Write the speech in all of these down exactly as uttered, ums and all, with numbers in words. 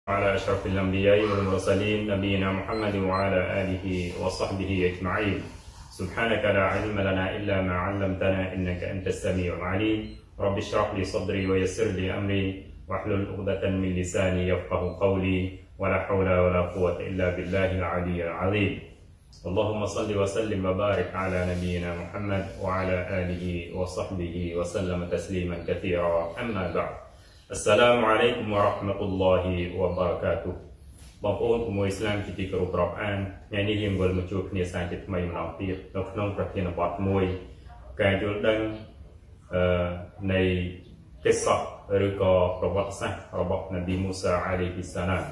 على أشرف الأنبياء والمرسلين نبينا محمد وعلى آله وصحبه أجمعين سبحانك لا علم لنا إلا ما علمتنا إنك أنت السميع العليم رب اشرح لي صدري ويسر لي أمري واحلل عقدة من لساني يفقه قولي ولا حول ولا قوة إلا بالله العلي العظيم اللهم صل وسلم وبارك على نبينا محمد وعلى آله وصحبه وسلم تسليما كثيرا أما بعد السلام عليكم ورحمة الله وبركاته បងប្អូនគូមួយឥស្លាមជាទីគោរពរាប់អានថ្ងៃនេះយើងវិលមកជួបគ្នាសាជាថ្មីម្ដងទៀតនៅក្នុងប្រធានបទមួយការយល់ដឹងនៃកិច្ចសកឬក៏ប្រវត្តិសាស្ត្ររបស់នប៊ីមូសាអាឡៃហ៊ីសសាឡាម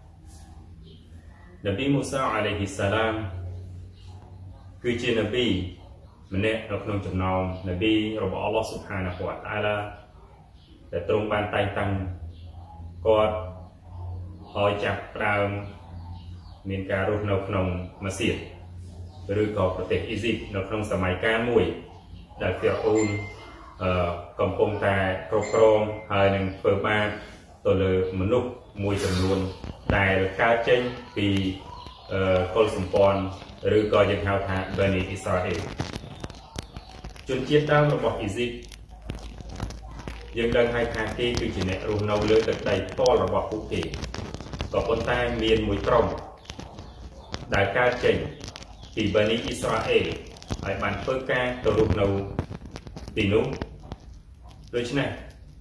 នប៊ីមូសាអាឡៃហ៊ីសសាឡាមគឺជានប៊ីម្នាក់នៅក្នុងចំណោមនប៊ីរបស់អល់ឡោះស៊ុបហានាហ៊ូវតាអាឡាដែលទ្រង់បានតែងតាំងគាត់ឲ្យចាប់ផ្ដើមមានការរស់នៅក្នុងម៉ាស៊ីតឬក៏ប្រទេសអ៊ីស៊ីបនៅក្នុងសម័យកាលមួយដែលហ្វីរអ៊ូនកំពុងតែគ្រប់គ្រងហើយនឹងធ្វើបាបទៅលើមនុស្សមួយចំនួនដែលកើតចេញពីកុលសម្ព័ន្ធឬក៏យើងហៅថាបានីអ៊ីស្រាអែលជនជាតិដើមរបស់អ៊ីស៊ីបយើងដឹងហើយថាគេគឺជាអ្នករស់នៅលើទឹកដីផ្ទាល់របស់ពួកគេក៏ប៉ុន្តែមានមួយក្រុមដែលកើតចេញពីបានីអ៊ីស្រាអែលហើយបានធ្វើការទៅរស់នៅទីនោះដូច្នេះ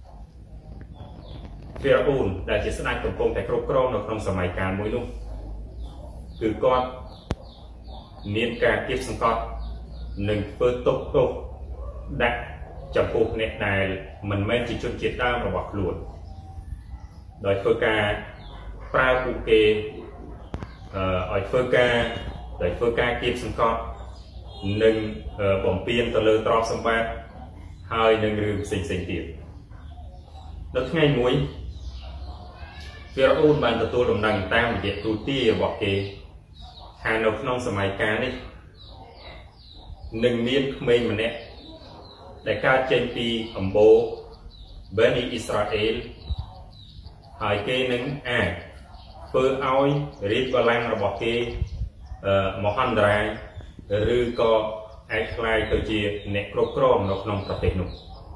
ហ្វីរអ៊ូនដែលជាស្ដេចកំពុងតែគ្រប់គ្រងនៅក្នុងសម័យកាលមួយនោះគឺគាត់មានការគៀបសង្កត់និងធ្វើទុកទោសដាក់ចំពោះអ្នកដែលមិនមែនជាជនជាតិដើមរបស់ខ្លួនដោយធ្វើការប្រើពួកគេឲ្យធ្វើការដោយធ្វើការគៀបសង្កត់និងបំពានទៅលើទ្រព្យសម្បត្តិហើយនឹងរឿងផ្សេងផ្សេងទៀតនៅថ្ងៃមួយហ្វីរអ៊ូនបានទទួលដំណឹងតាមរយៈទូទារបស់គេថានៅក្នុងសម័យកាលនេះនឹងមានក្មេងម្នាក់ដែលកើតចេញពីអំបូរបានីអ៊ីស្រាអែលហើយគេនឹងអាចធ្វើឲ្យរាជបល្ល័ង្ករបស់គេមហន្តរាយឬក៏អាចខ្លាយទៅជាអ្នកគ្រប់គ្រងនៅក្នុងប្រទេសនោះ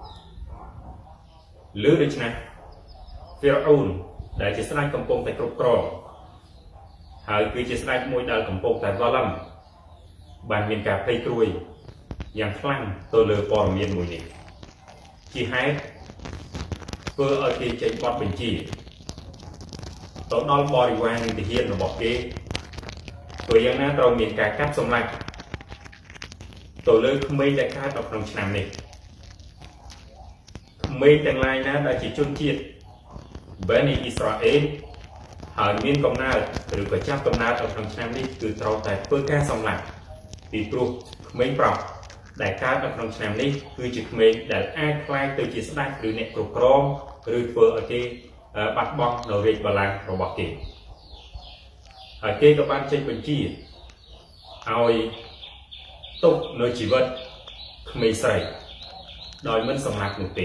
លើដូច្នេះហ្វីរអ៊ូនដែលជាស្ដេចកំពុងតែគ្រប់គ្រងហើយគឺជាស្ដេចមួយដែលកំពុងតែវល់បានមានការភ័យព្រួយយ៉ាងខ្លាំងទៅលើព័ត៌មានមួយនេះជាហេតុធ្វើឲ្យគេចេញបទបញ្ជាទៅដល់បរិវារនិងទាហានរបស់គេព្រោះយ៉ាងណាត្រូវមានការកាប់សម្លាប់ទៅលើក្មេងដែលកើតនៅក្នុងឆ្នាំនេះក្មេងទាំងឡាយណាដែលជាជនជាតិបានីអ៊ីស្រាអែលហើយមានកំណើតឬក៏ចាប់កំណើតនៅក្នុងឆ្នាំនេះគឺត្រូវតែធ្វើការសម្លាប់ពីព្រោះក្មេងប្រុសដែលកើតនៅក្នុងឆ្នាំនេះគឺជាក្មេងដែលអាចខ្លាយទៅជាស្ដេចឬអ្នកគ្រប់គ្រងឬធ្វើឲ្យគេបាត់បង់នៅរាជបល្ល័ង្ករបស់គេហើយគេក៏បានចេញបញ្ជាឲ្យទុកនៅជីវិតក្មេងស្រីដោយមិនសម្លាប់នោះទេ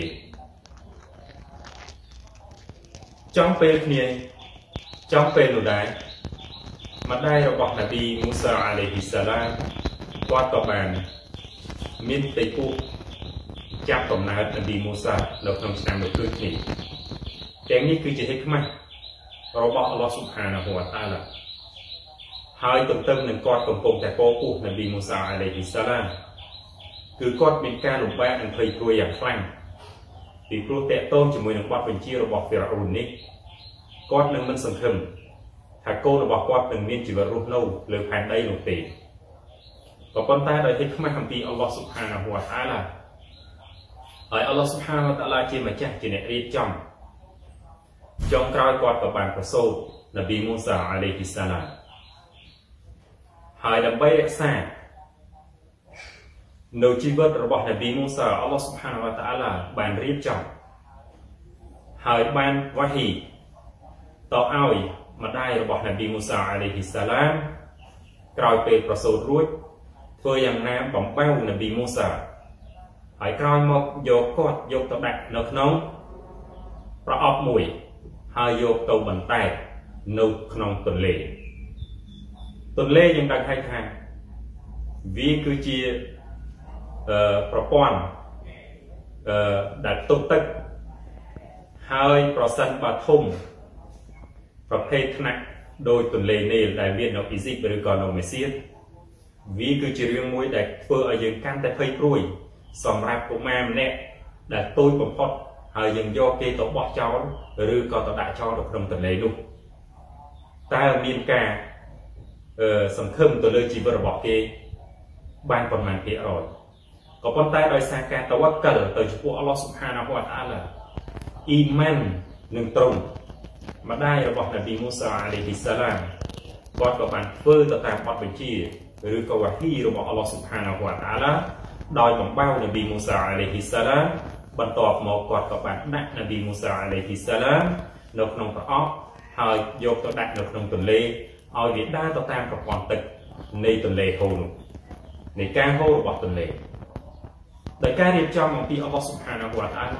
ចំពេលគ្នាចំពេលនោះដែរម្ដាយរបស់នប៊ីមូសាអាឡៃហ៊ីសសាឡាមគាត់ក៏បានមានទេពូចាប់កំណើតនប៊ីមូសានៅក្នុងឆ្នាំនោះដូចគ្នាទាំងនេះគឺជាហិកម៉ាស់របស់អល់ឡោះស៊ុបហានាហ៊ូវតាអាឡាហើយទន្ទឹមនឹងគាត់កំពុងតែពោពោះនប៊ីមូសាអាឡៃហ៊ីសសាឡាមគឺគាត់មានការលំបាកនិងភ័យព្រួយយ៉ាងខ្លាំងពីព្រោះតេតងជាមួយនឹងបទបញ្ជារបស់ហ្វីរអ៊ូននេះគាត់នឹងមិនសង្ឃឹមថាកូនរបស់គាត់នឹងមានជីវិតរស់នៅលើផែនដីនោះទេក៏ប៉ុន្តែដោយហិកម៉ាស់អំពីអល់ឡោះស៊ុបហានាហ៊ូវតាអាឡាហើយអល់ឡោះស៊ុបហានាហ៊ូវតាអាឡាជាម្ចាស់ជាអ្នករៀបចំចុងក្រោយគាត់ក៏បានប្រសូតនប៊ីមូសាអាឡៃហ៊ីសសាឡាមហើយដើម្បីរក្សានៅជីវិតរបស់នប៊ីមូសាអល់ឡោះស៊ុបហានាហ៊ូវតាអាឡាបានរៀបចំហើយបានវ៉ាហ៊ីតឲ្យម្ដាយរបស់នប៊ីមូសាអាឡៃហ៊ីសសាឡាមក្រោយពេលប្រសូតរួចធ្វើយ៉ាងណាបំបៅនប៊ីមូសាហើយក្រោយមកយកគាត់យកទៅដាក់នៅក្នុងប្រអប់មួយហើយយកទៅបន្តែកនៅក្នុងទន្លេទន្លេយើងដឹងហើយថាវាគឺជាប្រព័ន្ធដែលទប់ទឹកហើយប្រសិនបើធំប្រភេទថ្នាក់ដោយទន្លេនីលដែលមាននៅអ៊ីស៊ីបឬក៏នៅមេស៊ីវាគឺជារឿងមួយដែលធ្វើឲ្យយើងកាន់តែភ័យព្រួយសម្រាប់កុមារម្នាក់ដែលតូចបំផុតហើយយើងយកគេទៅបោះចោលឬក៏ទៅដាក់ចោលនៅក្នុងទន្លេនោះតើមានការសង្ឃឹមទៅលើជីវិតរបស់គេបានប៉ុន្មានភាគរយក៏ប៉ុន្តែដោយសារការតវក្កលទៅចំពោះអល់ឡោះស៊ុបហានាហ៊ូវតាអាឡាអ៊ីម៉ាននឹងត្រង់ម្ដាយរបស់នប៊ីមូសាអាឡៃហ៊ីសាឡាមគាត់ក៏បានធ្វើទៅតាមបទបញ្ជាឬក៏វ៉ាហ៊ីរបស់អល់ឡោះស៊ុបហានាហ៊ូវតាអាឡាដោយបំបៅនប៊ីមូសាអាឡៃហ៊ីសាឡាមបន្ទាប់មកគាត់ក៏បានដាក់នប៊ីមូសាអាឡៃហ៊ីសាឡាមនៅក្នុងប្រអប់ហើយយកទៅដាក់នៅក្នុងទន្លេឲ្យវាដើរទៅតាមប្រព័ន្ធទឹកនៃទន្លេហូរនោះនៃការហូររបស់ទន្លេដោយការរៀបចំអំពីអល់ឡោះស៊ុបហានាហ៊ូវតាអាឡា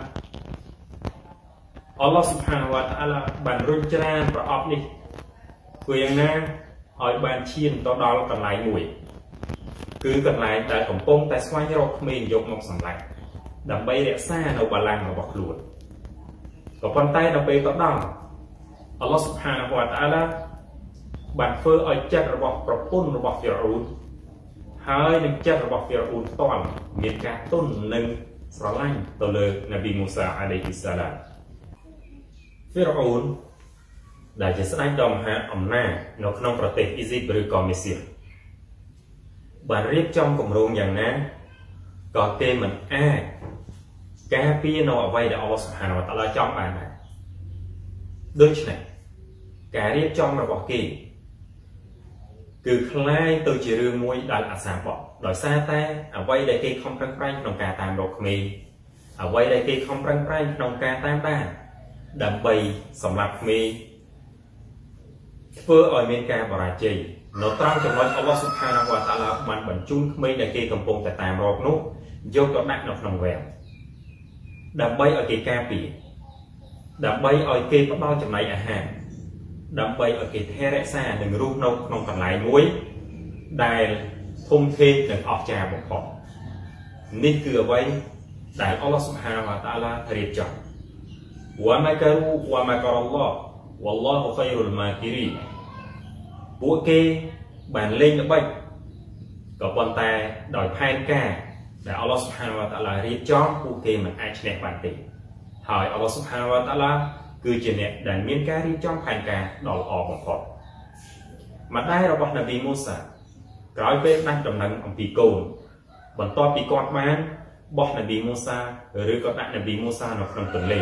អល់ឡោះស៊ុបហានាហ៊ូវតាអាឡាបានរុញច្រានប្រអប់នេះធ្វើយ៉ាងណាឲ្យបានឈានទៅដល់កន្លែងមួយគឺកន្លែងដែលកំពុងតែស្វែងរកក្មេងយកមកសម្លាប់ដើម្បីរក្សានៅបល្ល័ង្ករបស់ខ្លួនក៏ប៉ុន្តែដល់ពេលទៅដល់អល់ឡោះស៊ុបហានាហ៊ូវតាអាឡាបានធ្វើឲ្យចិត្តរបស់ប្រពន្ធរបស់ហ្វីរអ៊ូនហើយនឹងចិត្តរបស់ហ្វីរអ៊ូនផ្ទាល់មានការទន់និងស្រឡាញ់ទៅលើនប៊ីមូសាអាឡៃហ៊ីសាឡាមហ្វីរអ៊ូនដែលជាស្ដេចដ៏មហាអំណាចនៅក្នុងប្រទេសអ៊ីស៊ីបឬក៏មេស៊ីបានរៀបចំគម្រោងយ៉ាងណាក៏គេមិនអាចការពារនៅអ្វីដែលអល់ឡោះស៊ុបហានាហ៊ូវតាអាឡាចង់បានដែរដូច្នេះការរៀបចំរបស់គេគឺคล้ายទៅជារឿងមួយដែលអាសាបកដោយសារតែអ្វីដែលគេខំប្រឹងប្រែងក្នុងការតាមរកក្មេងអ្វីដែលគេខំប្រឹងប្រែងក្នុងការតាមដានដើម្បីសម្រាប់ក្មេងធ្វើឲ្យមានការបរាជ័យនៅត្រង់ចំណុចអល់ឡោះស៊ុបហានាហ៊ូវតាអាឡាបានបញ្ជូនក្មេងដែលគេកំពុងតែតាមរកនោះយកទៅដាក់នៅក្នុងវាំងដើម្បីឲ្យគេការពារដើម្បីឲ្យគេផ្ដល់ចំណីអាហារដើម្បីឲ្យគេថែរក្សានិងរស់នៅក្នុងកន្លែងមួយដែលធំធេងនិងអស្ចារ្យបំផុតនេះគឺអ្វីដែលអល់ឡោះស៊ុបហានាហ៊ូវតាអាឡារៀបចំវ៉ាម៉ាការូវ៉ាម៉ាការអល់ឡោះវ៉ាឡោះខៃរុលម៉ាគីរីពួកគេបានលេងល្បិចក៏ប៉ុន្តែដោយផែនការដែលអល់ឡោះស៊ុបហានាហ៊ូវតាអាឡារៀបចំពួកគេមិនអាចឈ្នះបានទេហើយអល់ឡោះស៊ុបហានាហ៊ូវតាអាឡាគឺជាអ្នកដែលមានការរៀបចំផែនការដ៏ល្អបំផុតម្ដាយរបស់នប៊ីមូសាក្រោយពេលដាច់ដំណឹងអំពីកូនបន្ទាប់ពីគាត់បានបោះនប៊ីមូសាឬក៏ដាក់នប៊ីមូសានៅក្នុងទន្លេ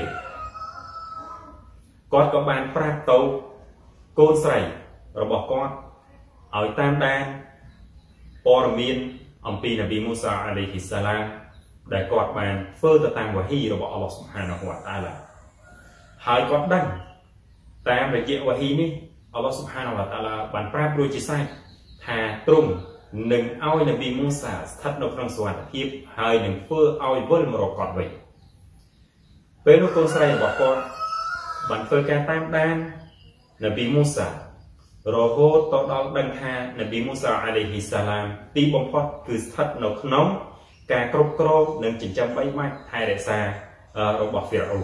គាត់ក៏បានប្រាប់ទៅកូនស្រីរបស់គាត់ឲ្យតាមដានព័ត៌មានអំពីនប៊ីមូសាអាឡៃហ៊ីសាឡាមដែលគាត់បានធ្វើទៅតាមវ៉ាហ៊ីរបស់អល់ឡោះស៊ុបហានាហ៊ូវតាអាឡាហើយគាត់ដឹងតាមរយៈវ៉ាហ៊ីនេះអល់ឡោះស៊ុបហានាហ៊ូវតាអាឡាបានប្រាប់រួចជាស្រេចថាទ្រង់នឹងឲ្យនប៊ីមូសាស្ថិតនៅក្នុងសុវត្ថិភាពហើយនឹងធ្វើឲ្យវិលមករកគាត់វិញពេលនោះកូនស្រីរបស់គាត់បានធ្វើការតាមដាននប៊ីមូសារហូតទៅដល់ដឹងថានប៊ីមូសាអាឡៃហ៊ីសាឡាមទីបំផុតគឺស្ថិតនៅក្នុងការគ្រប់គ្រងនិងចិញ្ចឹមបីបាច់ថែរក្សារបស់ហ្វីរអ៊ូន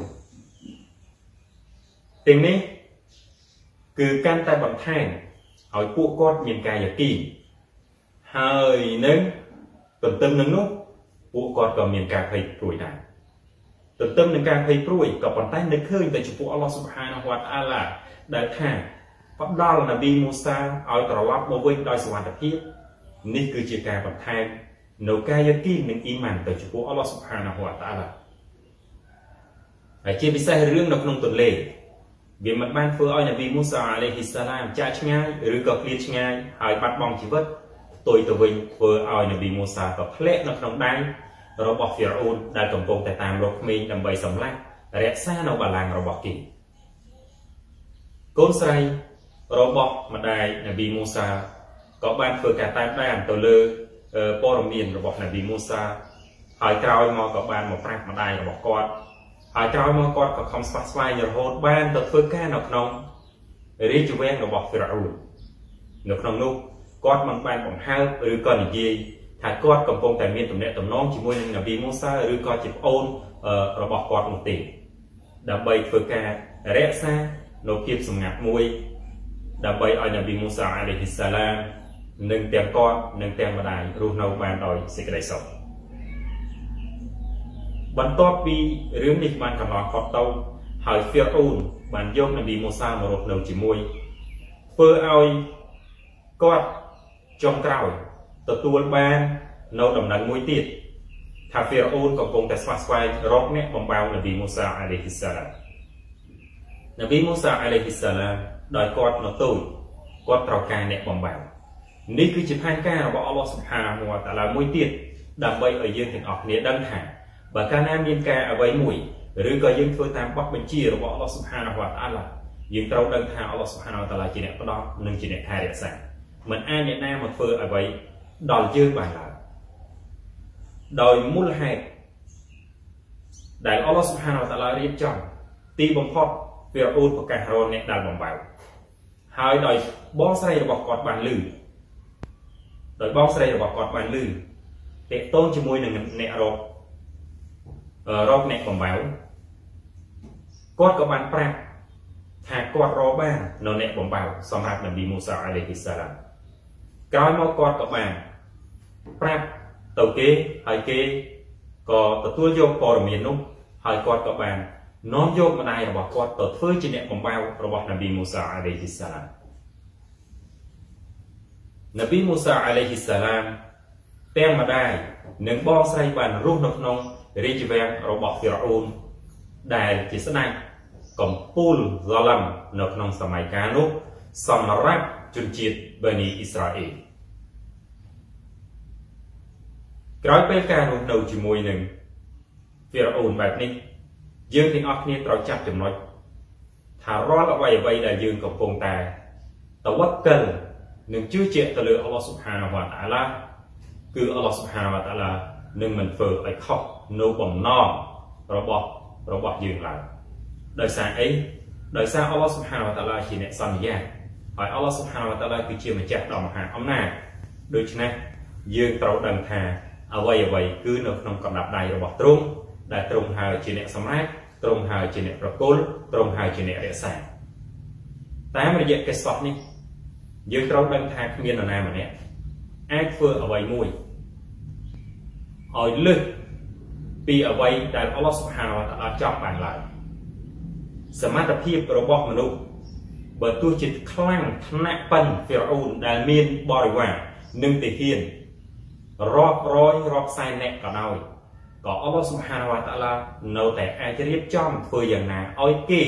ទាំងនេះគឺកាន់តែបន្ថែមឲ្យពួកគាត់មានការយល់ហើយនឹងទន្ទឹមនឹងនោះពួកគាត់ក៏មានការភ័យព្រួយដែរទន្ទឹមនឹងការភ័យព្រួយក៏ប៉ុន្តែនឹកឃើញទៅចំពោះអល់ឡោះស៊ុបហានាហ៊ូវតាអាឡាដែលថាផ្ដល់នប៊ីមូសាឲ្យត្រឡប់មកវិញដោយសុវត្ថិភាពនេះគឺជាការបន្ថែមនៅការយល់និងអ៊ីម៉ានទៅចំពោះអល់ឡោះស៊ុបហានាហ៊ូវតាអាឡាហើយជាពិសេសរឿងនៅក្នុងទន្លេវាមិនបានធ្វើឲ្យនប៊ីមូសាអាឡៃហ៊ីសាឡាមចាកឆ្ងាយឬក៏ឃ្លាតឆ្ងាយហើយបាត់បង់ជីវិតផ្ទុយទៅវិញធ្វើឲ្យនប៊ីមូសាក៏ធ្លាក់នៅក្នុងដៃរបស់ហ្វីរអ៊ូនដែលកំពុងតែតាមរកក្មេងដើម្បីសម្លាប់រក្សានៅបល្ល័ង្ករបស់គេកូនស្រីរបស់ម្ដាយនប៊ីមូសាក៏បានធ្វើការតាមដានទៅលើព័ត៌មានរបស់នប៊ីមូសាហើយក្រោយមកក៏បានមកប្រាប់ម្ដាយរបស់គាត់ហើយក្រោយមកគាត់ក៏ខំស្វះស្វែងរហូតបានទៅធ្វើការនៅក្នុងរាជវាំងរបស់ហ្វីរ៉ាអ៊ូននៅក្នុងនោះគាត់មិនបានបង្ហើបឬក៏និយាយថាគាត់កំពុងតែមានទំនាក់ទំនងជាមួយនឹងនប៊ីមូសាឬក៏ជាប្អូនរបស់គាត់នោះទេដើម្បីធ្វើការរក្សានៅភាពសម្ងាត់មួយដើម្បីឲ្យនប៊ីមូសាអាឡៃហ៊ីសសាឡាមនិងទាំងគាត់និងទាំងម្ដាយរស់នៅបានដោយសេចក្តីសុខបន្ទាប់ពីរឿងនេះបានកន្លងផុតទៅហើយហ្វីរ៉ាអ៊ូនបានយកនប៊ីមូសាមករស់នៅជាមួយធ្វើឲ្យគាត់ចុងក្រោយទទួលបាននៅដំណឹងមួយទៀតថាហ្វីរ៉ាអ៊ូនកំពុងតែស្វាស្វែងរកអ្នកបំបៅនប៊ីមូសាអាឡៃហ៊ីសសាឡាមនប៊ីមូសាអាឡៃហ៊ីសសាឡាមដោយគាត់នៅទូចគាត់ត្រូវការអ្នកបំបៅនេះគឺជាផែនការរបស់អល់ឡោះស៊ុបហានវតាអាឡាមួយទៀតដើម្បីឲ្យយើងទាំងអស់គ្នាដឹងថាបើកាលណាមានការអ្វីមួយឬក៏យើងធ្វើតាមបទបញ្ជារបស់អល់ឡោះស៊ុបហានវតាអាឡាយើងត្រូវដឹងថាអល់ឡោះស៊ុបហានវតាអាឡាជាអ្នកផ្ដល់និងជាអ្នកថែរក្សាមិនអាចអ្នកណាមកធ្វើអ្វីដល់យើងបានឡើយដោយមូលហេតុដែលអល់ឡោះស៊ុបហានវតាអាឡារៀបចំទីបំផុតហ្វីរ៉ាអ៊ូនប្រកាសរកអ្នកដែលបំបៅហើយដោយបងស្រីរបស់គាត់បានឮដោយបងស្រីរបស់គាត់បានឮទាក់ទងជាមួយនឹងអ្នករករកអ្នកបំបៅគាត់ក៏បានប្រាប់ថាគាត់រកបាននៅអ្នកបំបៅសម្រាប់នប៊ីមូសាអាឡៃហ៊ីសសាឡាមក្រោយមកគាត់ក៏បានប្រាប់ទៅគេហើយគេក៏ទទួលយកព័ត៌មាននោះហើយគាត់ក៏បាននាំយកម្ដាយរបស់គាត់ទៅធ្វើជាអ្នកបំបៅរបស់នប៊ីមូសាអាឡៃហ៊ីសសាឡាមនប៊ីមូសាអាឡៃហ៊ីសសាឡាមទាំងម្ដាយនិងបងស្រីបានរស់នៅក្នុងរាជវាំងរបស់ហ្វីរ៉ាអ៊ូនដែលជាស្ដេចកំពូលហ្សាឡាំនៅក្នុងសម័យកាលនោះសម្រាប់ជនជាតិបានីអ៊ីស្រាអែលក្រោយពេលការរស់នៅជាមួយនឹងហ្វីរ៉ាអ៊ូនបែបនេះយើងទាំងអស់គ្នាត្រូវចាប់ចំណុចថារាល់អ្វីអ្វីដែលយើងកំពុងតែតវ៉ាក់កលនឹងជឿជាក់ទៅលើអល់ឡោះស៊ុបហានវតាអាឡាគឺអល់ឡោះស៊ុបហានវតាអាឡានឹងមិនធ្វើឲ្យខុសនៅបំណងរបស់របស់យើងឡើយដោយសារអីដោយសារអល់ឡោះស៊ុបហានវតាអាឡាជាអ្នកសន្យាហើយអល់ឡោះស៊ុបហានវតាអាឡាគឺជាម្ចាស់ដ៏មហាអំណាចដូច្នេះយើងត្រូវដឹងថាអ្វីអ្វីគឺនៅក្នុងកំណាប់ដៃរបស់ទ្រង់ដែលទ្រង់ហើយជាអ្នកសម្រេចទ្រង់ហើយជាអ្នកប្រគល់ទ្រង់ហើយជាអ្នករក្សាតាមរយៈកិច្ចសពនេះយើងត្រូវដឹងថាគ្មាននរណាម្នាក់អាចធ្វើអ្វីមួយឲ្យលើសពីអ្វីដែលអល់ឡោះស៊ុបហានវតាអាឡាចង់បានឡើយសមត្ថភាពរបស់មនុស្សបើទោះជាខ្លាំងថ្នាក់ប៉ិនហ្វីរ៉ាអ៊ូនដែលមានបរិវារនិងទាហានរាប់រយរាប់សែនអ្នកក៏ដោយក៏អល់ឡោះស៊ុបហានវតាអាឡានៅតែអាចរៀបចំធ្វើយ៉ាងណាឲ្យគេ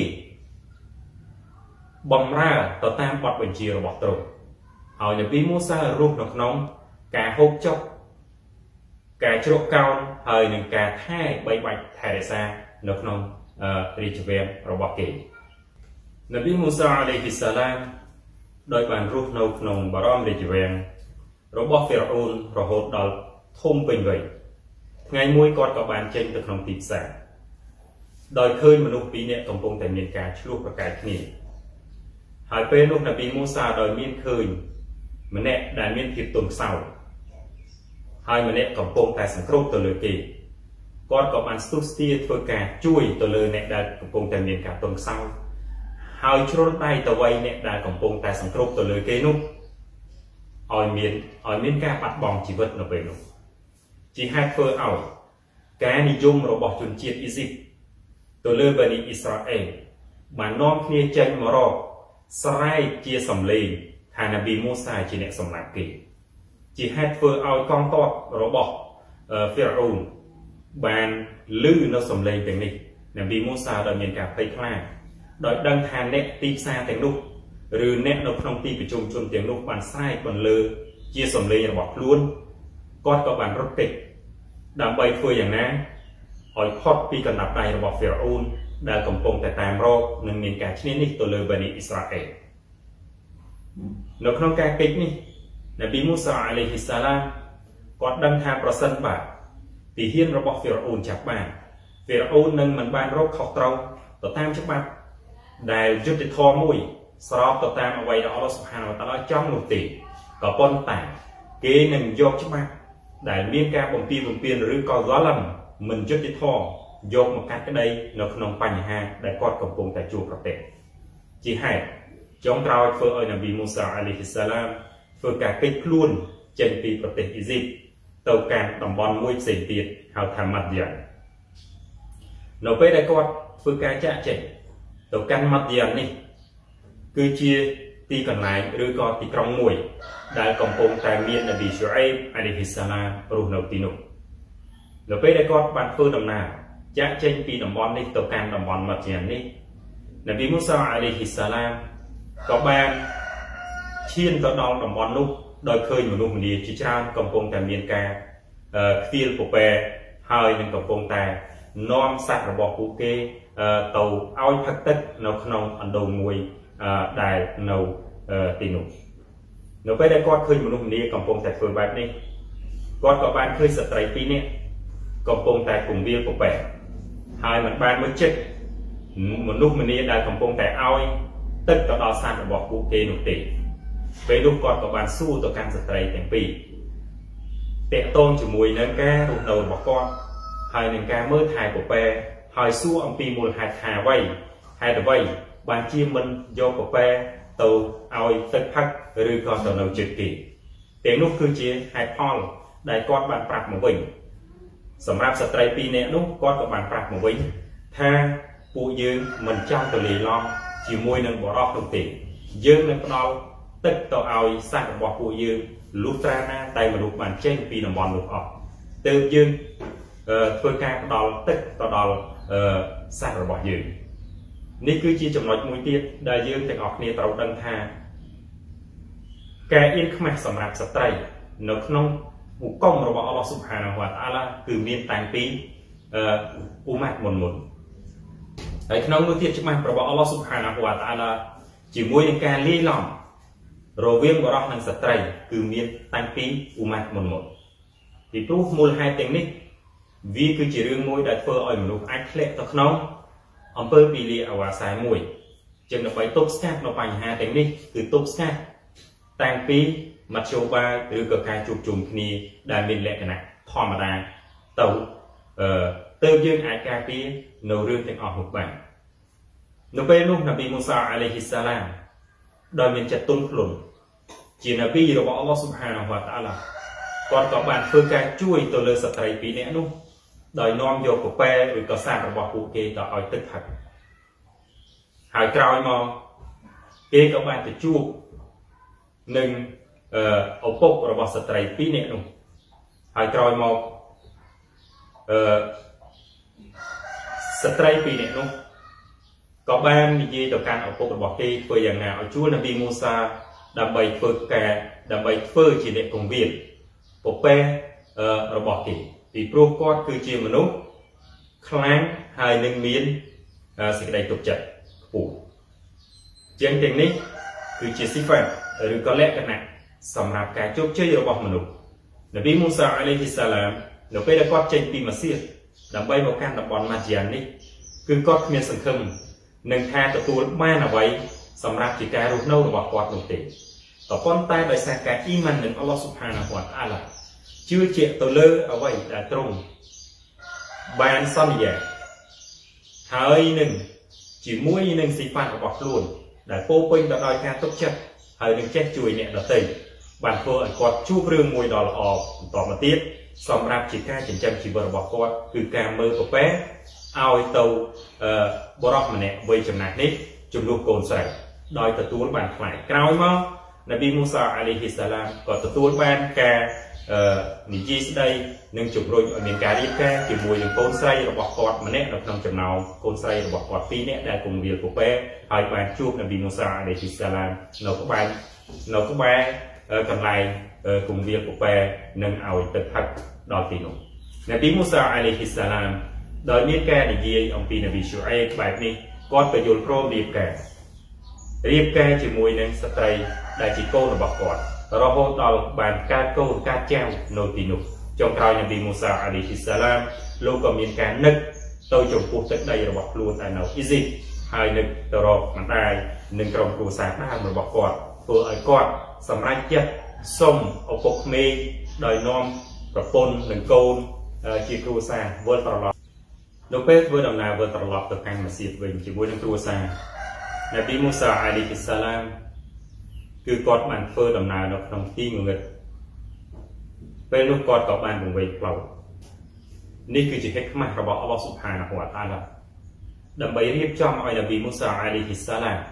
បំរើទៅតាមបទបញ្ជារបស់ទ្រង់ហើយនប៊ីមូសារស់នៅក្នុងការហូបចុកការជ្រកកោនហើយនឹងការថែបីបាច់ថែរក្សានៅក្នុងរាជវាំងរបស់គេនប៊ីមូសាអាឡៃហ៊ីសសាឡាមដោយបានរស់នៅក្នុងបារមរាជវាំងរបស់ហ្វីរ៉ាអ៊ូនរហូតដល់ធំពេញវ័យថ្ងៃមួយគាត់ក៏បានចេញទៅក្នុងទីផ្សារដោយឃើញមនុស្សពីរនាក់កំពុងតែមានការឆ្លោះប្រកែកគ្នាហើយពេលនោះនប៊ីមូសាដោយមានឃើញម្នាក់ដែលមានភាពទន់ខ្សោយហើយម្នាក់កំពុងតែសង្គ្រោះទៅលើគេគាត់ក៏បានស្ទុះស្ទាធ្វើការជួយទៅលើអ្នកដែលកំពុងតែមានការទន់ខ្សោយហើយជ្រុលដៃទៅវៃអ្នកដែលកំពុងតែសង្គ្រោះទៅលើគេនោះឲ្យមានឲ្យមានការបាត់បង់ជីវិតនៅពេលនោះជាហេតុធ្វើឲ្យការនិយមរបស់ជនជាតិអ៊ីស៊ីបទៅលើបានីអ៊ីស្រាអែលបាននាំគ្នាចេញមករកស្រែកជាសំឡេងថានប៊ីមូសាជាអ្នកសម្លាប់គេជាហេតុធ្វើឲ្យកងទ័ពរបស់ហ្វីរ៉ាអ៊ូនបានឮនៅសំឡេងទាំងនេះនប៊ីមូសាដែលមានការភ័យខ្លាចដោយដឹងថាអ្នកទីផ្សារទាំងនោះឬអ្នកនៅក្នុងទីប្រជុំជនទាំងនោះបានស្រែកបន្លឺជាសំឡេងរបស់ខ្លួនគាត់ក៏បានរត់គេចដើម្បីធ្វើយ៉ាងណាឲ្យផុតពីកណ្ដាប់ដៃរបស់ហ្វីរ៉ាអ៊ូនដែលកំពុងតែតាមរកនិងមានការឈ្នានីសទៅលើបានីអ៊ីស្រាអែលនៅក្នុងការគេចនេះនប៊ីមូសាអាឡៃហ៊ីសសាឡាមគាត់ដឹងថាប្រសិនបើទាហានរបស់ហ្វីរ៉ាអ៊ូនចាប់បានហ្វីរ៉ាអ៊ូននឹងមិនបានរកខុសត្រូវទៅតាមច្បាប់ដែលយុត្តិធម៌មួយสอบต่อตามเอาไว้ดอกอัลลอฮฺสุบฮานะฮูวะตะอาลาจ้องนุติก็ปนแต่เกหนึ่งยกใช่ไหมได้เมียนการบ่มปีบ่มเปลี่ยนหรือก่อร้อนลำมันจุดที่ท่อยกมากัดก็ได้ในขนมปัญหาได้กอดกับปงแต่จูกระเตะจีให้จงเราเฟอร์อันบีมูซาอะลัยฮิสสลามเฟอร์การปิดคลุ่นเจนปีประเทศอียิปต์เต่าการตำบอลมวยเสียงตีดเฮาทำมัดยันเราไปได้กอดเฟอร์การจะเจนเต่าการมัดยันนี่คือเชียตีกันไหนหรือก็ตีกรองมวยได้กำปงแต่เมียนนบีชูไออะลัยฮิสสลามรูนเอาตีนุเราไปได้กอดบันเฟอร์ดำนาจะเจนปีตำบอลนี่เต่าการตำบอลมัดยันนี่นบีมูซาอะลัยฮิสสลามก็แบนเชียนต่อดองตำบอลนุกโดยเคยอยู่นุ่มดีชิจารกำปงแต่เมียนกาฟิลปุเปหายในกำปงแต่นอมสักระบอกปูเกเต่าเอาพักตึกนกนองอันโดมวยได้นาวตีนุเราไปได้กอดเคยอยู่นุ่มดีกำปงแต่เฟื่องแบบนี้กอดกับบ้านเคยสตรีปีนี้กำปงแต่กลุ่มวิลปุเปหายเหมือนบ้านเมื่อเช็ดเหมือนนุ่มนี้ได้กำปงแต่เอาตึกต่อดอสักระบอกปูเกนุตีไปดูก่อนกับบานสู้ต่อการสตรีแต่งปีเตะต้นจมูกนั่นแกรูปเราบอกก้อนหายหนึ่งแกเมื่อถ่ายปุเปหายสู้อัมพีมูลหายหาไว้หายแต่ไว้บานจีมันโยปุเปตัวเอาตึกพักหรือก่อนตัวเราจุดปีเตียงนุกคือจีหายพอลได้ก้อนบานปรับมาวิ่งสำหรับสตรีปีเนนุกก้อนกับบานปรับมาวิ่งถ้าปูยืนมันจ้องตัวลีล้อมจีมวยนั่งบ่รอบตรงตียืนนั่งเราตึกต่อเอาสร้างบอกผู้ยืนลูกตราหน้าไตมาลูกบานเช่นปีนบอลลูกออกเติมยืนเพื่อการต่อตึกต่อดอลสร้างบอกยืนนี่คือจีจำนวนมวยเตี้ยได้ยืนแต่ออกเนี่ยเราดังท่าแกอินขมักสำหรับสตรีนกน้องบุกก้มเราบอกอัลลอฮฺซุบฮานะฮูวะตะอาลาคือเมียนต่างปีอุมัดหมุนหมุนไอ้ขนมมวยเตี้ยจะมาเราบอกอัลลอฮฺซุบฮานะฮูวะตะอาลาจีมวยในการลี้ล้อมโรเวียงบรอกนังสตรีคือเมียนตั้งปีอุมัดหมดหมดที่ตู้มูลหายเต็งนี้วีคือจีเรื่องมวยได้เฟอร์อ่อยมนุษย์ไอเคล็ดตะขนมอำเภอปีเลียอวาสายมวยจึงนำไปตุกสกัดนำไปหาเต็งนี้คือตุกสกัดตั้งปีมัดโชบาหรือเกิดการจุกจุ่มนีได้เป็นแหลกนะธรรมดาเต่าเติมยื่นไอการปีโนเรื่องแต่งออกหุบบังนำไปลูกนบีมูซาอะลัยฮิสสลามโดยมีจัดตุ้นกลุ่มจีนบีเราบอกอัลลอฮฺซุบฮานะฮูวะตะอาลาก่อนกับบ้านเพื่อการช่วยตัวเลือสตรีปีนี้นุ่มโดยน้อมโยกแปรหรือก็สร้างระบบปูเกต่อเอาตึกหักหายกลายมองเกกับบ้านจะจูบหนึ่งเอาปกระบบสตรีปีนี้นุ่มหายกลายมองสตรีปีนี้นุ่มก็บ้านมียีต่อการเอาปกระบอกที่เพื่ออย่างนาเอาชูนบีมูซาดำใบเฟิร์แกดำใบเฟิร์จีเด็กของเวียนปกแประบอกที่ที่โปรกอดคือจีมนุษย์ครั้งหายหนึ่งมีนสิ่งใดตกจัดปูเจียงเต็งนี้คือจีซิฟันหรือก็แลกกันนะสำหรับการจุกเชื่อระบอกมนุษย์นบีมูซาอะลัยฮิสสลามเราไปได้กอดเจนปีมาเซียดำใบบอกการดับบอลมาเจียนนี้คือกอดเมียนสังคมหนึ่งแทนตัวบ้านเอาไว้สำหรับจิตการรูปโน้ตระบบกอดลงเตะต่อป้อนใต้โดยสการอิมันหนึ่งอัลลอฮฺซุบฮานะฮูวะตะอาลาชื่อเจตตัวเลือเอาไว้แต่ตรงบานซ้ำแย่หายหนึ่งจีมวยหนึ่งสีฟ้าระบบล้วนแต่โป้ปิงต่อโดยการตกเช็ดหายหนึ่งเช็ดจุยเนี่ยเราเตะบานเพื่อกอดชูเรื่องมวยดอลออกต่อมาติดสำหรับจิตการจิตจำจีบระบบกอดคือการมือกับแป๊ะเอาตัวบรอกมันเนี่ยไว้จำหนักนิดจุ่มลูกโกนใส่โดยตัวตัวบ้านฝ่ายกล่าวมานบีมูซาอะลัยฮิสสลามก็ตัวตัวบ้านแกนิจิสได้หนึ่งจุดโรยอเมริกาดีแกจุ่มมวยหนึ่งโกนใส่ระบบกอดมันเนี่ยเราทำจำเนาโกนใส่ระบบกอดปีเนี่ยได้กลุ่มเดียวกับแปะหายบ้านจูบนบีมูซาอะลัยฮิสสลามเราก็บ้านเราก็บ้านกำไรกลุ่มเดียวกับแปะหนึ่งเอาตึกพักดอตีนุนบีมูซาอะลัยฮิสสลามโดยมีแกในยีองปีนบีชูไอแบบนี้ก็ประโยชน์พร้อมเรียบแกเรียบแกจีมวยนั้นสตรีได้จีโก้ระบบก่อนเราโหดเอาบานกาโก้กาเจ้าโนตินุจงกลายนบีมูซาอะลัยฮิสสลามโลกก็มีการนึกโตจงพูดตึกใดระบบล้วนแต่เนาอิซิหហើយនឹកទៅរកម្ដាយនិងក្រុមគ្រួសារដើមរបស់គាត់ធ្វើឲ្យគាត់សម្រេចចិត្តសុំឪពុកក្មេងដោយនាំប្រពន្ធនិងកូនជាគ្រួសារវិលត្រឡប់នៅពេលធ្វើដំណើរវិលត្រឡប់ទៅកាន់ម៉ាស៊ីតវិញជាមួយនឹងគ្រួសារនប៊ីមូសាអាឡៃហ៊ីសាឡាមគឺគាត់បានធ្វើដំណើរនៅក្នុងទីងងឹតពេលនោះគាត់ក៏បានបង្វេកផ្លូវនេះគឺជាហិកម៉ាស់របស់អល់ឡោះស៊ុបហានាហ៊ូវតាឡាដើម្បីរៀបចំឲ្យនប៊ីមូសាអាឡៃហ៊ីសាឡាម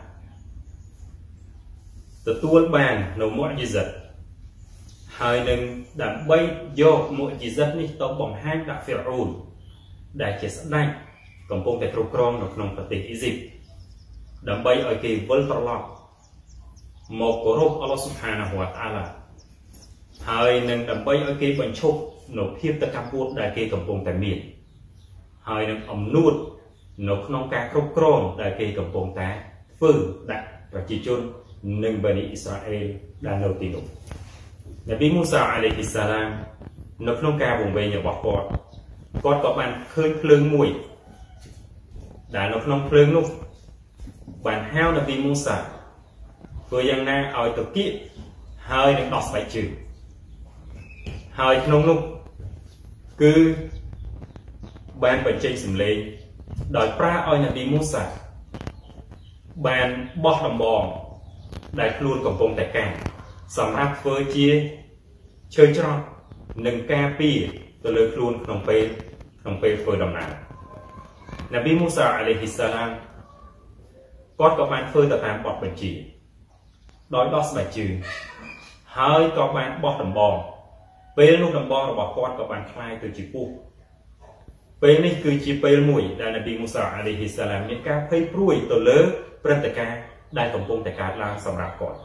ទទួលបាននៅមុអ៊ីហ្សាតហើយនឹងដើម្បីយកមុអ៊ីហ្សាតនេះទៅបង្ហាញដាក់ហ្វីរអ៊ូនដែលជាស្ដេចកំពុងតែគ្រប់គ្រងនៅក្នុងប្រទេសអ៊ីស៊ីបដើម្បីឲ្យគេវិលត្រឡប់មកគោរពអល់ឡោះស៊ុបហានាហ៊ូវតាឡាហើយនឹងដើម្បីឲ្យគេបញ្ឈប់នៅភាពតកម្មពួតដែលគេកំពុងតែមានហើយនឹងអំនួតនៅក្នុងការគ្រប់គ្រងដែលគេកំពុងតែធ្វើដាក់ប្រជាជននិងបានីអ៊ីស្រាអែលដែលនៅទីនោះនប៊ីមូសាអាឡៃហ៊ីសាឡាមនៅក្នុងការបង្វេងរបស់គាត់គាត់ក៏បានឃើញភ្លើងមួយដែលនៅក្នុងភ្លើងនោះបានហៅនប៊ីមូសាធ្វើយ៉ាងណាឲ្យទៅគៀកហើយនឹងដោះស្បែកជើងហើយក្នុងនោះគឺបានបញ្ចេញសម្លេងដោយប្រើឲ្យនប៊ីមូសាបានបោះដំបងដែលខ្លួនកំពុងតែកាន់សម្រាប់ធ្វើជាឈើច្រត់និងការពារទៅលើខ្លួនក្នុងពេលក្នុងពេលធ្វើដំណើរនប៊ីមូសាអាឡៃហ៊ីសាឡាមគាត់ក៏បានធ្វើទៅតាមបទបញ្ជាដោយដោះស្បែកជើងហើយក៏បានបោះដំបងពេលនោះដំបងរបស់គាត់ក៏បានคล้ายទៅជាពស់ពេលនេះគឺជាពេលមួយដែលនប៊ីមូសាអាឡៃហ៊ីសាឡាមមានការភ័យព្រួយទៅលើព្រឹត្តិការណ៍ដែលកំពុងតែកើតឡើងសម្រាប់គាត់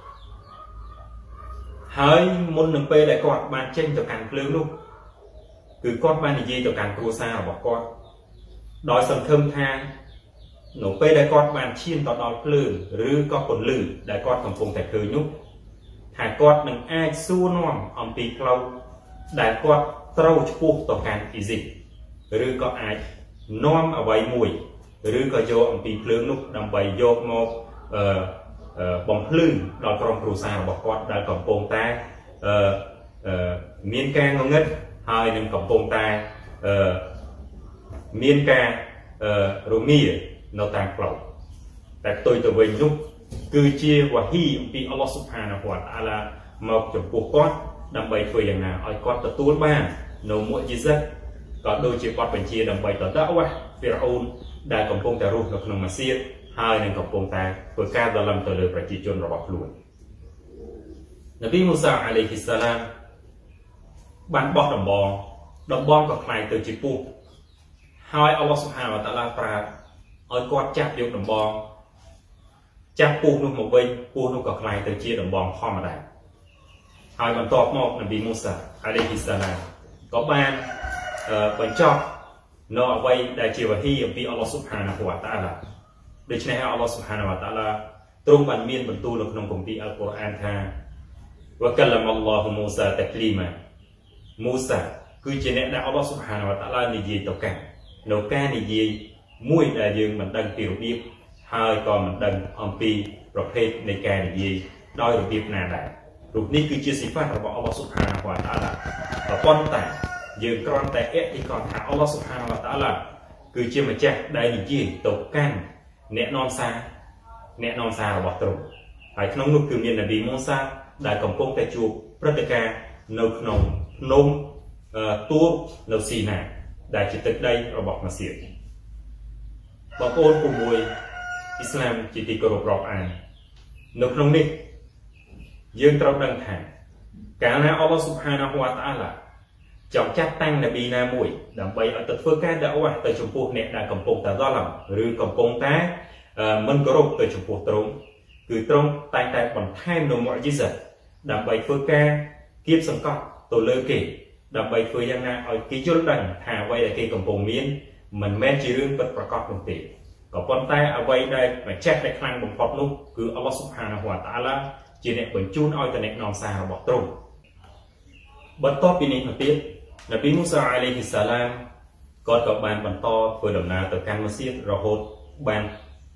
ហើយមុននឹងពេលដែលគាត់បានចេញទៅកាន់ភ្លើងនោះគឺគាត់បាននិយាយទៅកាន់គ្រួសាររបស់គាត់ដោយសង្ឃឹមថានៅពេលដែលគាត់បានឈានទៅដល់ភ្លើងឬក៏ពន្លឺដែលគាត់កំពុងតែឃើញនោះថាគាត់នឹងអាចសួរនាំអំពីផ្លូវដែលគាត់ត្រូវឆ្ពោះទៅកាន់អ៊ីស៊ីបឬក៏អាចនាំអ្វីមួយឬក៏យកអំពីភ្លើងនោះដើម្បីយកមកអឺបំភ្លឺដល់ក្រុមគ្រួសាររបស់គាត់ដែលកំពុងតែអឺមានការងងឹតហើយនឹងកំពុងតែអឺមានការអឺរងានៅតាមផ្លូវតែផ្ទុយទៅវិញនោះគឺជាវ៉ាហ៊ីអំពីអល់ឡោះស៊ុបហានាហ៊ូវតាឡាមកចំពោះគាត់ដើម្បីធ្វើយ៉ាងណាឲ្យគាត់ទទួលបាននៅមុអ៊ីហ្សាតក៏ដូចជាបទបញ្ជាដើម្បីទៅដាក់វ៉ាហ្វីរអ៊ូនដែលកំពុងតែរស់នៅក្នុងម៉ាស៊ីតហើយនឹងកំពុងតែធ្វើការដលឹមទៅលើប្រជាជនរបស់ខ្លួននប៊ីមូសាអាឡៃហ៊ីសាឡាមបានបោះដំបងដំបងក៏คล้ายទៅជាពស់ហើយអល់ឡោះស៊ុបហានវតាឡាប្រើឲ្យគាត់ចាប់យកដំបងចាប់ពស់នោះមកវិញពស់នោះក៏คล้ายទៅជាដំបងធម្មតាហើយបន្ទាប់មកនប៊ីមូសាអាឡៃហ៊ីសាឡាមក៏បានបញ្ចប់នៅអ្វីដែលជាវ៉ាហ៊ីអំពីអល់ឡោះស៊ុបហានវតាឡាដូច្នេះហើយអល់ឡោះស៊ុបហានវតាឡាទ្រង់បានមានបន្ទូលនៅក្នុងគម្ពីរអល់កុរអានថាវ៉ាកាឡាមអល់ឡោះមូសាតាក្លីម៉ាមូសាគឺជាអ្នកដែលអល់ឡោះស៊ុបហានវតាឡានិយាយទៅកាន់នៅការនិយាយមួយដែលយើងមិនដឹងពីរបៀបហើយក៏មិនដឹងអំពីប្រភេទនៃការនិយាយដោយរបៀបណាដែររូបនេះគឺជាសិហ្វាតរបស់អល់ឡោះស៊ុបហានវតាឡាក៏ប៉ុន្តែយើងគ្រាន់តែអធិកថាអល់ឡោះស៊ុបហានវតាឡាគឺជាម្ចាស់ដែលនិយាយទៅកាន់អ្នកនាំសារអ្នកនាំសាររបស់ទ្រង់ហើយក្នុងនោះគឺមាននប៊ីមូសាដែលកំពុងតែជួបព្រឹត្តិការណ៍នៅក្នុងភ្នំទូរនៅស៊ីណាដែលជាទឹកដីរបស់ម៉ាស៊ីតបងប្អូនពុំមួយអ៊ីស្លាមជាទីគោរពរាប់អាននៅក្នុងនេះយើងត្រូវដឹងថាកាលណាអល់ឡោះស៊ុបហានាហ៊ូវតាឡាចង់ចាត់តាំងនប៊ីណាមួយដើម្បីឲ្យទៅធ្វើការដាក់វ៉ាស់ទៅចំពោះអ្នកដែលកំពុងតែដលំឬកំពុងតែមិនគោរពទៅចំពោះទ្រង់គឺទ្រង់តែងតែបន្ថែមនូវមុអ៊ីហ្សាតដើម្បីធ្វើការគៀបសង្កត់ទៅលើគេដើម្បីធ្វើយ៉ាងណាឲ្យគេយល់ដឹងថាអ្វីដែលគេកំពុងមានមិនមែនជារឿងពិតប្រាកដនោះទេក៏ប៉ុន្តែអ្វីដែលម្ចាស់ដែលខ្លាំងបំផុតនោះគឺអល់ឡោះស៊ុបហានាហ៊ូវតាឡាជាអ្នកបញ្ជូនឲ្យទៅអ្នកនាំសាររបស់ទ្រង់បន្ទាប់ពីនេះទៅទៀតនប៊ីមូសាអាឡៃហ៊ីសាឡាមគាត់ក៏បានបន្តធ្វើដំណើរទៅកាន់ម៉ាស៊ីតរហូតបាន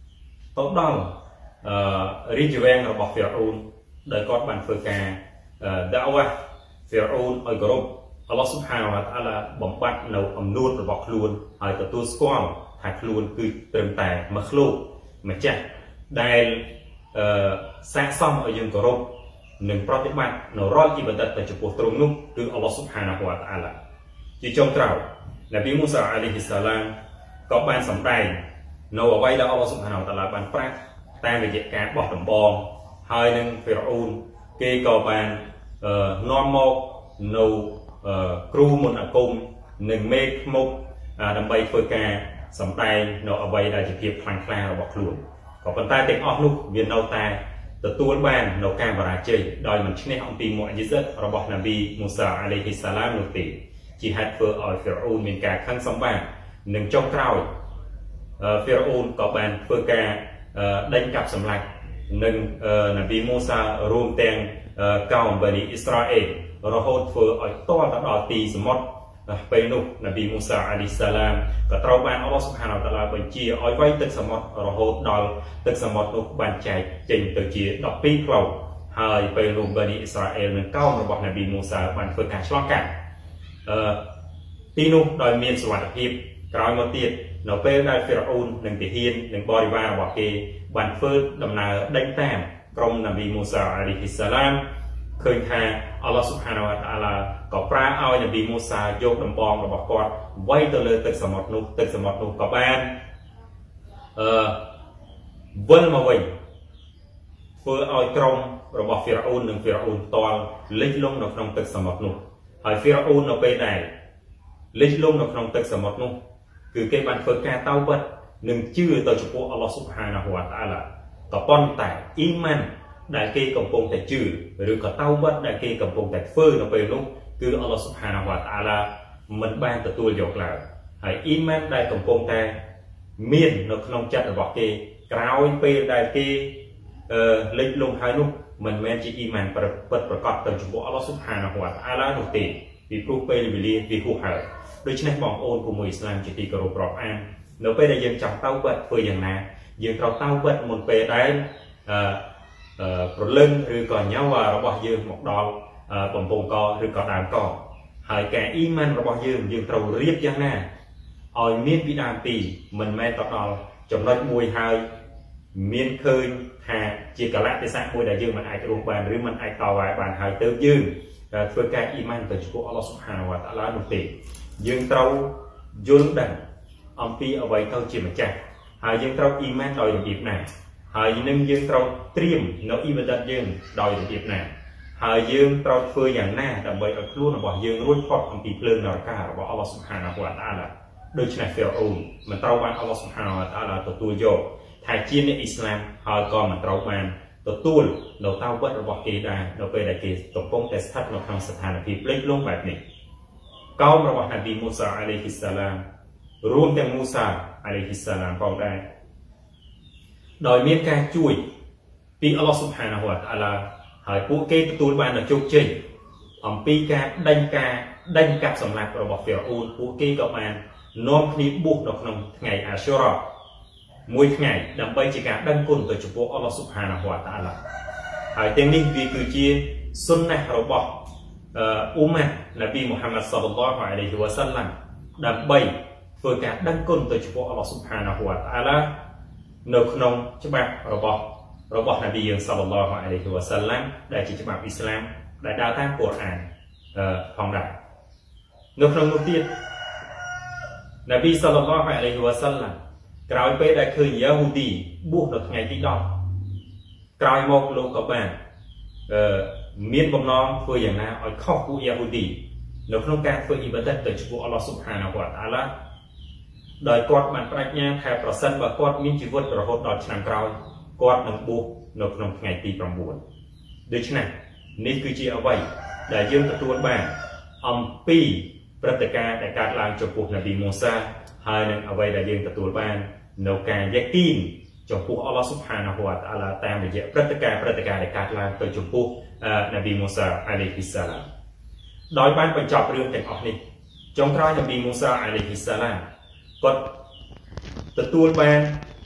tốt đongรีจิเวงระบบฟิรูนโดยกอดบันเฟกาดาวะฟิรูนอัลกรุบอัลลอฮฺ سبحانه และ تعالى บ่มบัดในอำนูดระบบคลูนให้ตัวตัวสกอลหากคลูนคือเติมแต่มาคลูมาแจกได้สร้างซ่อมเอายังกรุบหนึ่งปฏิบัติในรอดอิบัดแต่จะปวดตรงนุ๊กคืออัลลอฮฺ سبحانه และ تعالى จีจงกล่าวนบีมูซาอะลัยฮิสสลามก็บานสำเร็จในเอาไว้แล้วอัลลอฮฺ سبحانه และ تعالى บานปราแต่ในเหตุการณ์บอกตำบองให้หนึ่งฟิรูนเกี่ยวกับบานนอมโมโนครูมุนอากุมหนึ่งเมฆมุกดำใบเฟอร์กาสำเร็จในเอาไว้ได้จะเพียบพลังคลาเราบอกครูนก็เป็นตาเต็งออกนุกเวียนเอาตาตัวตัวบ้านในการบราเจย์โดยมันชนะองปีมุอิซัตเราบอกนบีมูซาอะลัยฮิสสลามนุติจีฮัดเฟอร์ออยฟิรูนมีการขั้นสมบัติหนึ่งจ้องเท้าฟิรูนก็บานเฟอร์กาได้กับสำลักหนึ่งนบีมูซารวมแต่งเก่าบันิอิสราเอลเราโหดเฟอร์ออยต้อนตัดตีสมมติไปนุกนบีมูซาอะลัยฮิสสลามก็ตรบานอัลลอฮฺ سبحانه และ تعالى บัญชีออยไว้ตึกสมมติเราโหดดอลตึกสมมตินุกบัญชีจริงตัวจีดอกปีกเราให้ไปนุกบันิอิสราเอลหนึ่งเก้าเราบอกนบีมูซาบันเฟอร์การฉลองกันตีนุกโดยมีสวัสดิภาพกลายมาตีนเอาไปได้ฟิรูนหนึ่งตีหินหนึ่งบริวารบอกเกบันเฟิร์ดำนาได้แต้มกรมนบีมูซาอะลัยฮิสสลามเคยทาอัลลอฮฺ سبحانه และ تعالى ก็ปราเอานบีมูซายกลำบองระบอกกอดไว้ตัวเลยตึกสมอดนุกตึกสมอดนุกกับบ้านเอ่อวนมาไว้เพื่อเอากรมระบอกฟิรูนหนึ่งฟิรูนตอนเล็กลงในขนมตึกสมอดนุกให้ฟิรูนเอาไปได้เล็กลงในขนมตึกสมอดนุกคือเก็บบันเฟิร์การเต้าบัดหนึ่งชื่อตัวเฉพาะอัลลอฮฺ سبحانه และ تعالى ต่อป้อนแต่อิมันได้เกี่ยวกับปงแต่ชื่อหรือก็เต้าบัดได้เกี่ยวกับปงแต่เฟิร์นเอาไปนุกคืออัลลอฮฺ سبحانه และ تعالى มันบ้านตัวตัวหยกแล้วให้อิมันได้กับปงแต่เมียนในขนมจัดบอกเกี่ยกล่าวไปได้เกี่ยเล็กลงท้ายนุกมันแม้จะอิมันประเปิดประกอบตัวเฉพาะอัลลอฮฺ سبحانه และ تعالى นุกตีวิปรุไปวิลีวิคุหาโดยเฉพาะมองโอนผู้มุอิสลามจิตติกรุปรอบอันเราไปได้ยังจับเต้าบัดเพื่ออย่างนั้นยังเราเต้าบัดมันไปได้ปลุกลึงหรือก่อนเย้าว่าเราบอกยืมหมกดอลปมปงกอหรือก่อนดามกอหายแก่อีมันเราบอกยืมยืมเราเรียบยังน่าออยเมียนวิดามปีมันแม่ต่อดอลจำนวนมวยหายเมียนเคยหาจีกะละไปสร้างมวยได้ยืมมันไอรวมบานหรือมันไอต่อไว้บานหายเติมยืมเพื่อการอีมันตัวชั่วอัลลอฮฺ سبحانه และ تعالى นุติยืมเรายุนดังอัมพีเอาไว้เท่าจีมันจักหายยืมเราอีมันโดยระเบียบน่ะหายนึงยืมเราเตรียมเนาอีบัดยืมโดยระเบียบน่ะหายยืมเราเพื่ออย่างน่าแต่ใบเอาครูนบอกยืมรุ่นพอดอัมพีเพลิงนรกาบอกอัลลอฮฺ سبحانه และ تعالى โดยชนะฟิรูนมันเต้าวันอัลลอฮฺ سبحانه และ تعالى ตัวตัวโยไทยจีนในอิสลามหายก็มันเต้าวันตัวตู้เราเต้าวัดเราบอกเกได้เราไปได้เกตกปงแต่สถัดเราทำสถานที่เล็กลงแบบนี้ก้าวเราบอกนบีมูซาอะลัยฮิสสลามรวมแต่มูซาอะลัยฮิสสลามก็ได้โดยมีการช่วยปีอัลลอฮฺ سبحانه และ تعالى หายผู้เกตตูนบานเราจุกจิอมปีการดันการดันกับสำนักเราบอกฟิรูนผู้เกตกับมันน้อมนิบุกเราขนมไงอาชุรอมวยไงดำไปจีการดันกุนตัวเฉพาะอัลลอฮฺ سبحانه และ تعالى หายเต็มนี้วิคือจีสุนนะเราบอกอุมัดนบีมุฮัมมัดศ็อลลัลลอฮุอะลัยฮิวะซัลลัมดำไปเพื่อการดันกุนตัวเฉพาะอัลลอฮฺ سبحانه และ تعالى ในขนมฉบับเราบอกเราบอกนบีศ็อลลัลลอฮุอะลัยฮิวะซัลลัมได้จีฉบับอิสลามได้ดาวตั้งกุรอานของดับในขนมนุตีนบีศ็อลลัลลอฮุอะลัยฮิวะซัลลัมกล่าวไปได้คือยาฮูดีบุกในไงที่ดอกกล่าวมกโลกบ้านเมียนบำน้องเพื่ออย่างนั้นเอาข้อผู้ยาฮูดีในขนมการเพื่ออิบาดัตโดยเฉพาะอัลลอฮฺ سبحانه และ تعالى โดยกอดมันปรัชญาแทบประสันว่ากอดมีชีวิตประหดดอดชนำกล่าวกอดนังบุกในขนมไงที่ประมูลโดยฉะนั้นนี่คือจีเอาไว้ได้ยืมตัวบ้านอัมปีปฏิการในการล้างจมูกนบีมูซาหายนึงเอาไว้ได้ยืมตัวบ้านในการแยกตีนจมูกอัลลอฮฺ سبحانه และ تعالى ตามไปเยอะปฏิการปฏิการในการล้างตัวจมูกนบีมูซาอะลัยฮิสสลามโดยบ้านประจอบเรื่องแต่งออกนี้จงครอยนบีมูซาอะลัยฮิสสลามก็ตัวบ้าน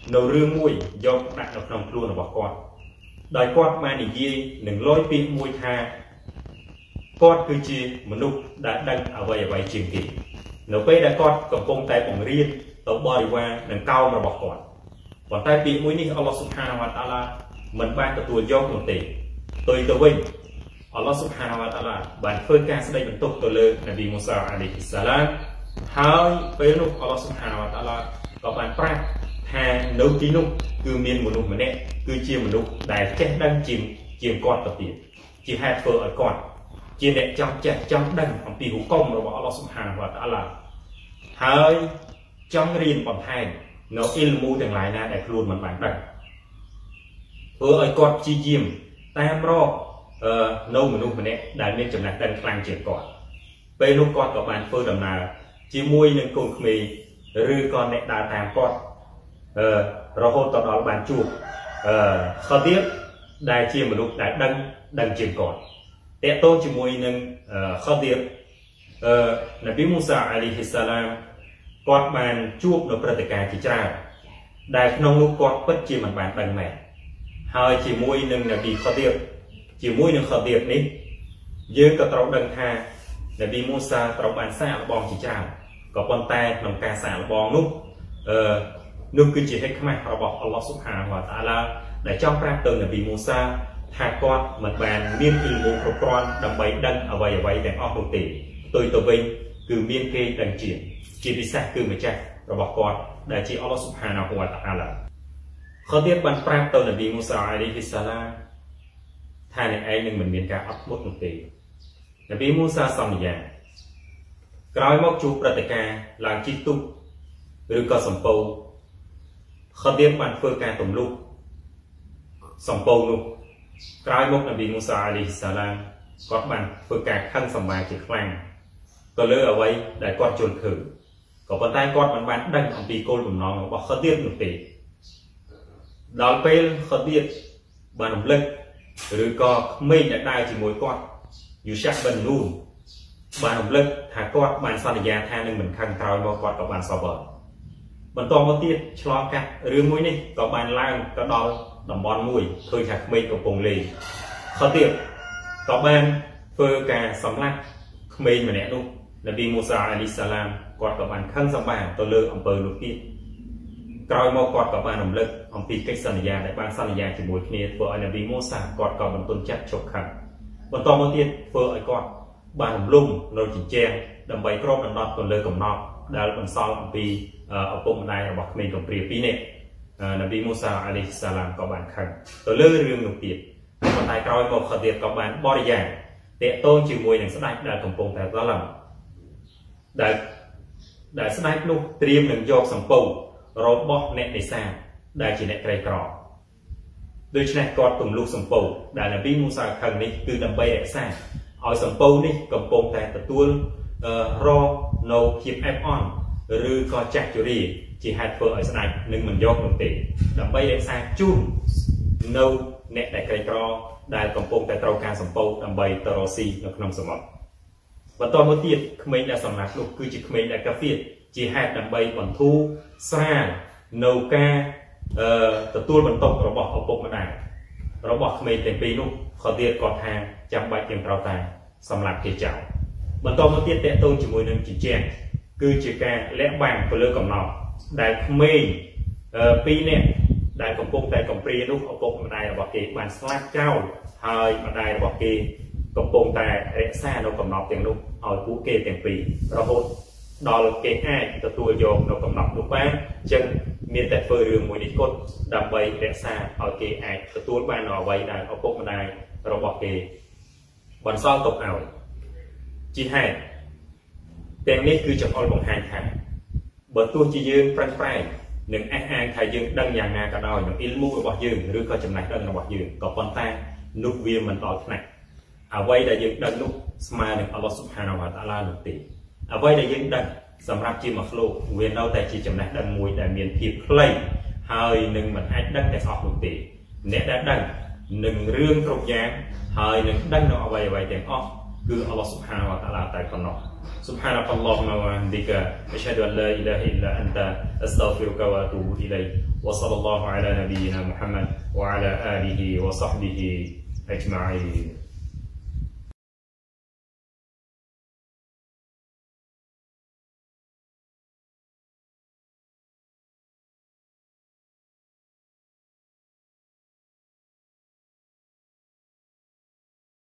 នៅរឿងមួយយកដាក់នៅក្នុងខ្លួនរបស់គាត់ដោយគាត់បាននិយាយនឹងលយពីមួយថាគាត់គឺជាមនុស្សដែលដឹងអ្វីអ្វីជាងគេនៅពេលដែលគាត់កំពុងតែបង្រៀនទៅបរិវារនិងកោមរបស់គាត់ប៉ុន្តែពាក្យមួយនេះអល់ឡោះស៊ុបហានវតាអាឡាមិនបានទទួលយកនោះទេផ្ទុយទៅវិញអល់ឡោះស៊ុបហានវតាអាឡាបានធ្វើការស្ដីបន្ទោសទៅលើនប៊ីមូសាអាឡៃហ៊ីសសាឡាមហើយពេលនោះអល់ឡោះស៊ុបហានវតាអាឡាក៏បានប្រាប់ថានៅទីនោះគឺមានមនុស្សម្នាក់គឺជាមនុស្សដែលចេះដឹងជាងជាងគាត់ទៅទៀតជាហេតុធ្វើឲ្យគាត់ជាអ្នកចង់ចេះចង់ដឹងអំពីហុកុំរបស់អល់ឡោះស៊ុបហានវតាអាឡាហើយចង់រៀនបន្ថែមនៅអ៊ីលមូទាំងឡាយណាដែលខ្លួនមិនបានដឹងធ្វើឲ្យគាត់ព្យាយាមតាមរកអឺនៅមនុស្សម្នាក់ដែលមានចំណេះដឹងខ្លាំងជាងគាត់ពេលនោះគាត់ក៏បានធ្វើដំណើរជាមួយនឹងកូនក្មេងឬក៏អ្នកដើរតាមគាត់អឺរហូតដល់បានជួបអឺខឌៀបដែលជាមនុស្សដែលដឹងដឹងជាងគាត់តេតូនជាមួយនឹងខឌៀបអឺនប៊ីមូសាអាឡៃហ៊ីសសាឡាមគាត់បានជួបនៅព្រឹត្តិការណ៍ជាច្រើនដែលក្នុងនោះគាត់ពិតជាមិនបានដឹងមែនហើយជាមួយនឹងនប៊ីខឌៀបជាមួយនឹងខឌៀបនេះយើងក៏ត្រូវដឹងថានប៊ីមូសាត្រូវបានសាកល្បងជាច្រើនក៏ប៉ុន្តែក្នុងការសាកល្បងនោះអឺនោះគឺជាហិកម៉ាស់របស់អល់ឡោះស៊ុបហានវតាអាឡាដែលចង់ប្រាប់ទៅនប៊ីមូសាថាគាត់មិនបានមានអ៊ីលមូគ្រប់គ្រាន់ដើម្បីដឹងអ្វីអ្វីទាំងអស់នោះទេផ្ទុយទៅវិញគឺមានគេដឹងជាងជាពិសេសគឺម្ចាស់របស់គាត់ដែលជាអល់ឡោះស៊ុបហានវតាអាឡាខឌៀបបានប្រាប់ទៅនប៊ីមូសាអាឡៃហ៊ីសសាឡាមថាអ្នកឯងនឹងមិនមានការអត់ធ្មត់នោះទេនប៊ីមូសាសន្យាក្រោយមកជួបព្រឹត្តិការណ៍ឡើងជិះទូកឬក៏សំពៅខឌៀបបានធ្វើការទម្លុះសំពៅនោះក្រោយមកនប៊ីមូសាអាឡៃហ៊ីសសាឡាមគាត់បានធ្វើការខឹងសម្បាជាខ្លាំងទៅលើអ្វីដែលគាត់ជន់ឃើញក៏ប៉ុន្តែគាត់មិនបានដឹងអំពីគោលបំណងរបស់ខឌៀបនោះទេដល់ពេលខឌៀបបានរំលឹកឬក៏ក្មេងដែលដើរជាមួយគាត់យូសាប៊ិននូនបានរំលឹកថាគាត់បានសន្យាថានឹងមិនខឹងក្រោយមកគាត់ក៏បានសបបន្តមកទៀតឆ្លងកាត់រឿងមួយនេះក៏បានឡើងទៅដល់តំបន់មួយឃើញថាក្មេងកំពុងលេងខឌៀបក៏បានធ្វើការសម្លាប់ក្មេងម្នាក់នោះនប៊ីមូសាអាឡៃសាឡាមគាត់ក៏បានខឹងសម្បាទៅលើអំពើនោះទៀតក្រោយមកគាត់ក៏បានរំលឹកអំពីកិច្ចសន្យាដែលបានសន្យាជាមួយគ្នាធ្វើឲ្យនប៊ីមូសាគាត់ក៏បន្ទន់ចិត្តជប់ខឹងបន្តមកទៀតធ្វើឲ្យគាត់បានរំលំនៅជញ្ជាំងដើម្បីគ្របដណ្ដប់ទៅលើកំណត់ដែលបន្សល់អំពីឪពុកម្ដាយរបស់ក្មេងកំព្រាពីរនាក់នប៊ីមូសាអាឡៃហ៊ីសសាឡាមក៏បានខឹងទៅលើរឿងនោះទៀតប៉ុន្តែក្រោយមកខឌៀបក៏បានបរិយាតាក់ទងជាមួយនឹងស្ដេចដែលកំពុងតែត្រឡប់ដែលដែលស្ដេចនោះត្រៀមនឹងយកសម្ពៅរបស់អ្នកនេសាទដែលជាអ្នកក្រីក្រដូច្នេះគាត់ទម្លុះសម្ពៅដែលនប៊ីមូសាខឹងនេះគឺដើម្បីរក្សាឲ្យសម្ពៅនេះកំពុងតែទទួលរងនៅភាពអែបអន់ឬក៏ចាស់ជរាជាហេតុធ្វើឲ្យស្ដេចនឹងមិនយកនោះទេដើម្បីរក្សាជូននៅអ្នកដែលក្រីក្រដែលកំពុងតែត្រូវការសម្ពៅដើម្បីទៅរកស៊ីនៅក្នុងសមុទ្របន្តមកទៀតក្មេងដែលសម្លាប់នោះគឺជាក្មេងដែលកាហ្វៀរជាហេតុដើម្បីបន្ធូរស្រាលនៅការទទួលបន្ទុករបស់ឪពុកម្ដាយរបស់ក្មេងទាំងពីរនោះខឌៀបគាត់ថាចាំបាច់យើងត្រូវតែសម្លាប់គេចោលបន្តមកទៀតតេតូនជាមួយនឹងជញ្ជាំងគឺជាការលាក់បាំងទៅលើកំណត់ដែលក្មេងពីរនាក់ដែលកំពុងតែកំព្រានោះឪពុកម្ដាយរបស់គេបានស្លាប់ចោលហើយម្ដាយរបស់គេកំពុងតែរក្សានៅកំណត់ទាំងនោះឲ្យពួកគេទាំងពីររហូតដល់គេអាចទទួលយកនៅកំណត់នោះបានអញ្ចឹងមានតែធ្វើរឿងមួយនេះគត់ដើម្បីរក្សាឲ្យគេអាចទទួលបាននៅអ្វីដែលឪពុកម្ដាយរបស់គេបន្សល់ទុកឲ្យជាហេតុទាំងនេះគឺចង្អុលបង្ហាញថាបើទោះជាយើងប្រឹងប្រែងនឹងអះអាងថាយើងដឹងយ៉ាងណាក៏ដោយនៅអ៊ីលមូរបស់យើងឬក៏ចំណេះដឹងរបស់យើងក៏ប៉ុន្តែនោះវាមិនដល់ថ្នាក់អ្វីដែលយើងដឹងនោះស្មើនឹងអល់ឡោះស៊ុបហានវតាអាឡានោះទេអ្វីដែលយើងដឹងសម្រាប់ជាមកលោកវានៅតែជាចំណេះដឹងមួយដែលមានភាពខ្លីហើយនឹងមិនអាចដឹងទាំងអស់នោះទេអ្នកដែលដឹងនឹងរឿងគ្រប់យ៉ាងហើយនឹងដឹងនៅអ្វីអ្វីទាំងអស់គឺអល់ឡោះស៊ុបហានវតាអាឡាតែប៉ុណ្ណោះ سبحانك اللهم وبحمدك أشهد أن لا إله إلا أنت أستغفرك وأتوب إليك وصلى الله على نبينا محمد وعلى آله وصحبه أجمعين